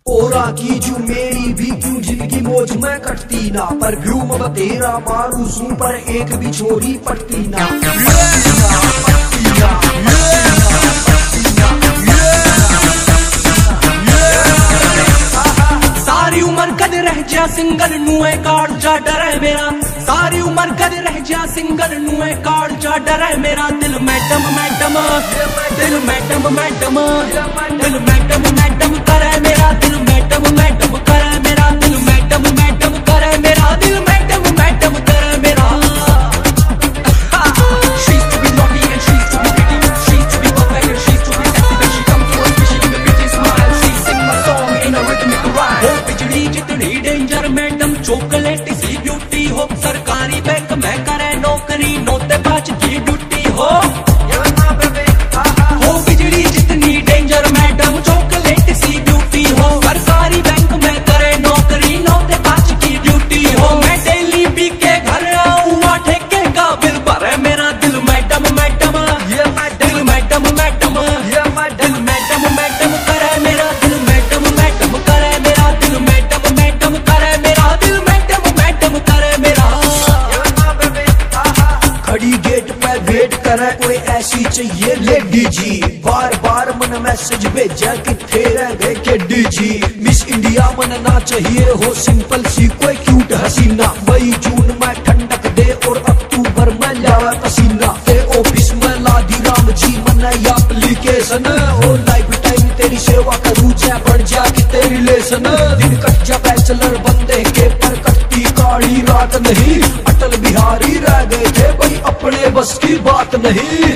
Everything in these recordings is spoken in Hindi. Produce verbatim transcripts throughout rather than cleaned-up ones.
ओरा की जो मेरी भी क्यों जिंदगी मौज में कटती ना, पर परफ्यूम अब तेरा मारू सू पर एक भी छोरी पटती ना। सारी उम्र कद रह जा सिंगल नुए काट जा डर है मेरा, सारी उम्र कद रह जा सिंगल नुए काट जा डर है मेरा। दिल मैडम मैडम दिल मैडम मैडम दिल मैडम मैडम करे मेरा, दिल मैडम मैडम करे मेरा, दिल मैडम मैडम करे मेरा, दिल मैडम मैडम करे मेरा। She's to be naughty and she's to be pretty, she's to be perfect and she's to be sexy. When she comes to us, she give a pretty smile. She sing my song in a rhythmic rhyme. हो बिजली जितनी डेंजर मैडम, चॉकलेट सी ब्यूटी हो, सरकारी बैंक में करे नौकरी, नोते पाँच की ड्यूटी हो। हो बिजली जितनी डेंजर मैडम, चॉकलेट सी ब्यूटी हो, सरकारी बैंक में करे नौकरी, नोते पाँच की ड्यूटी हो। मैं डेली पी के घर आऊँगा, ठेके का बिल भरे मेरा, दिल मैडम मैडम ये दिल मैडम मैडम ये दिल मैडम मैडम करे मेरा, दिल मैडम मैडम करे मेरा, दिल मैडम मैडम करे मेरा, दिल मैडम मैडम करे मेरा। खड़ी गेट पे वेट करे कोई ऐसी चाहिए लेडी जी, बार बार मन मैसेज भेजा किथे रह गए केडी जी। मिस इंडिया मनना चाहिए हो सिंपल सी कोई क्यूट हसीना, मई जून में ठंडक दे और अक्टूबर में लावा पसीना। ते ऑफिस में लादी राम जी मना एप्लीकेशन, ओ लाइफ टाइम तेरी सेवा करूँ जा बढ़ जा कि तेरी रिलेशन। दिन कट जा बैचलर बंदे के पर कटती काली रात नहीं, अटल बिहारी रह गए थे भाई अपने बस की बात नहीं।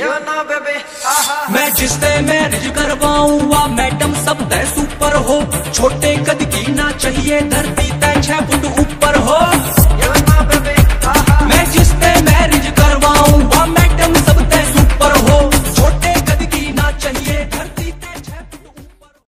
मैं जिससे मैरिज करवाऊंगा मैडम सब तय सुपर हो, छोटे कद की ना चाहिए धरती तय छह फुट ऊपर हो। मैं जिससे